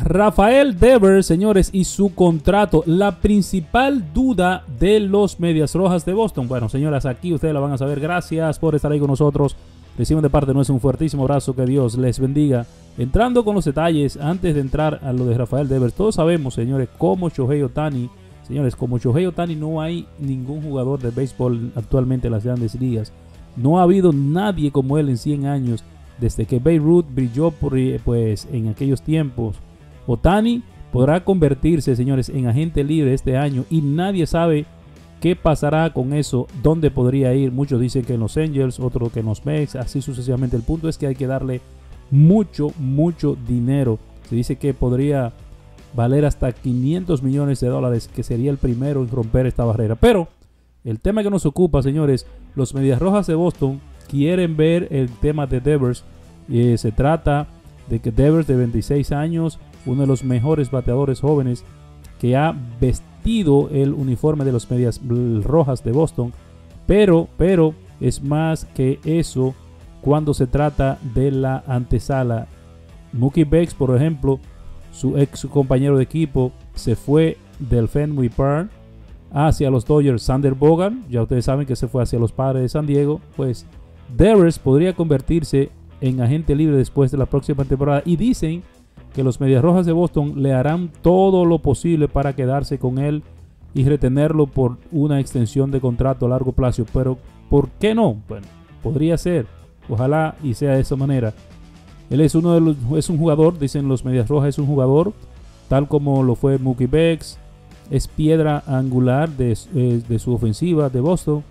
Rafael Devers, señores, y su contrato, la principal duda de los Medias Rojas de Boston. Bueno, señoras, aquí ustedes la van a saber. Gracias por estar ahí con nosotros. Reciban de parte nuestra un fuertísimo abrazo, que Dios les bendiga. Entrando con los detalles, antes de entrar a lo de Rafael Devers, todos sabemos, señores, como Shohei Ohtani, señores, como Shohei Ohtani no hay ningún jugador de béisbol actualmente en las grandes ligas. No ha habido nadie como él en 100 años, desde que Babe Ruth brilló pues en aquellos tiempos. Ohtani podrá convertirse, señores, en agente libre este año y nadie sabe qué pasará con eso, dónde podría ir. Muchos dicen que en los Angels, otros que en los Mets, así sucesivamente. El punto es que hay que darle mucho dinero. Se dice que podría valer hasta $500 millones, que sería el primero en romper esta barrera. Pero el tema que nos ocupa, señores, los Medias Rojas de Boston quieren ver el tema de Devers. Se trata de que Devers, de 26 años, uno de los mejores bateadores jóvenes que ha vestido el uniforme de los Medias Rojas de Boston, pero es más que eso cuando se trata de la antesala. Mookie Betts, por ejemplo, su ex compañero de equipo, se fue del Fenway Park hacia los Dodgers. Sander Bogart, ya ustedes saben que se fue hacia los Padres de San Diego. Pues Devers podría convertirse en agente libre después de la próxima temporada, y dicen que los Medias Rojas de Boston le harán todo lo posible para quedarse con él y retenerlo por una extensión de contrato a largo plazo. Pero ¿por qué no? Bueno, podría ser, ojalá y sea de esa manera. Él es es un jugador, dicen los Medias Rojas, es un jugador tal como lo fue Mookie Betts, es piedra angular de su ofensiva de Boston,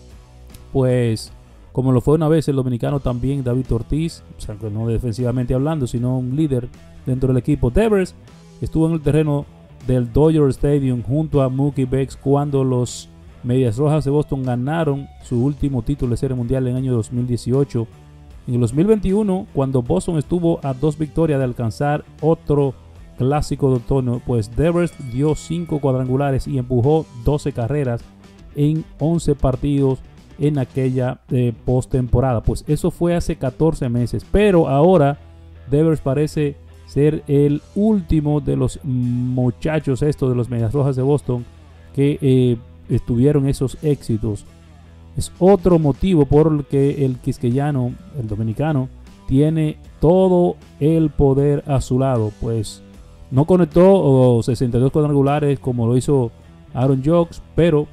pues como lo fue una vez el dominicano también David Ortiz, o sea, que no defensivamente hablando, sino un líder dentro del equipo. Devers estuvo en el terreno del Dodger Stadium junto a Mookie Betts cuando los Medias Rojas de Boston ganaron su último título de Serie Mundial en el año 2018. En el 2021, cuando Boston estuvo a 2 victorias de alcanzar otro clásico de otoño, pues Devers dio 5 cuadrangulares y empujó 12 carreras en 11 partidos en aquella postemporada. Pues eso fue hace 14 meses, pero ahora Devers parece ser el último de los muchachos estos de los Medias Rojas de Boston que tuvieron esos éxitos. Es otro motivo por el que el quisqueyano, el dominicano, tiene todo el poder a su lado. Pues no conectó 62 cuadrangulares como lo hizo Aaron Judge, pero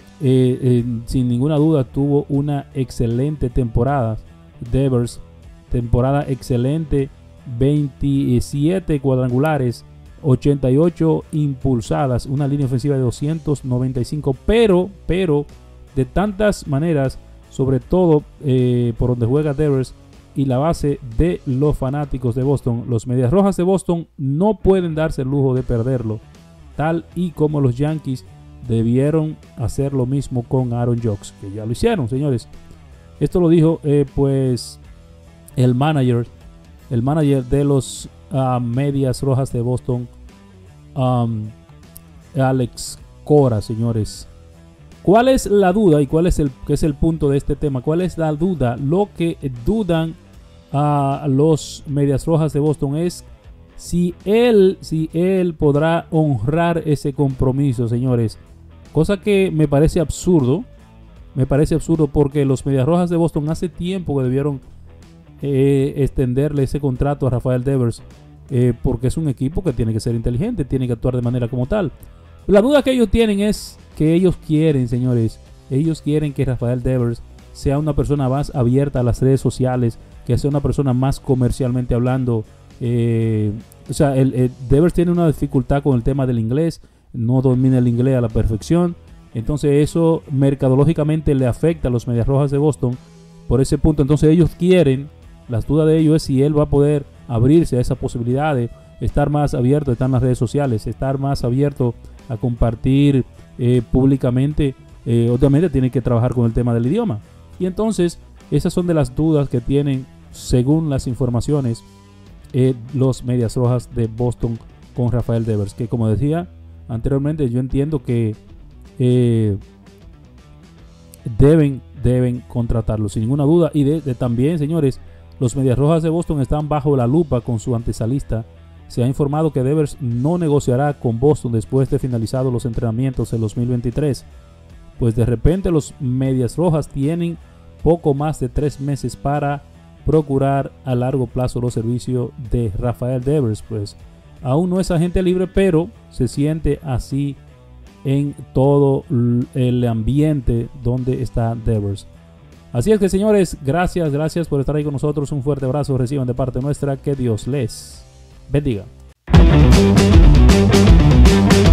sin ninguna duda tuvo una excelente temporada. Devers, temporada excelente, 27 cuadrangulares, 88 impulsadas, una línea ofensiva de 295, pero de tantas maneras, sobre todo por donde juega Devers y la base de los fanáticos de Boston, los Medias Rojas de Boston no pueden darse el lujo de perderlo, tal y como los Yankees debieron hacer lo mismo con Aaron Judge, que ya lo hicieron, señores. Esto lo dijo pues el manager de los Medias Rojas de Boston, Alex Cora, señores. ¿Cuál es la duda y cuál es el punto de este tema? ¿Cuál es la duda? Lo que dudan a los Medias Rojas de Boston es si él podrá honrar ese compromiso, señores. Cosa que me parece absurdo. Me parece absurdo porque los Medias Rojas de Boston hace tiempo que debieron extenderle ese contrato a Rafael Devers, porque es un equipo que tiene que ser inteligente, tiene que actuar de manera como tal. La duda que ellos tienen es que ellos quieren, señores, ellos quieren que Rafael Devers sea una persona más abierta a las redes sociales, que sea una persona más comercialmente hablando. Devers tiene una dificultad con el tema del inglés, no domina el inglés a la perfección, entonces eso mercadológicamente le afecta a los Medias Rojas de Boston por ese punto. Entonces ellos quieren, las dudas de ellos es si él va a poder abrirse a esa posibilidad de estar más abierto, estar en las redes sociales, estar más abierto a compartir públicamente. Obviamente tiene que trabajar con el tema del idioma, y entonces esas son de las dudas que tienen, según las informaciones, los Medias Rojas de Boston con Rafael Devers, que como decía anteriormente, yo entiendo que deben contratarlo sin ninguna duda. Y también, señores, los Medias Rojas de Boston están bajo la lupa con su antesalista se ha informado que Devers no negociará con Boston después de finalizados los entrenamientos en 2023, pues de repente los Medias Rojas tienen poco más de 3 meses para procurar a largo plazo los servicios de Rafael Devers. Pues aún no es agente libre, pero se siente así en todo el ambiente donde está Devers. Así es que, señores, gracias por estar ahí con nosotros. Un fuerte abrazo reciban de parte nuestra. Que Dios les bendiga.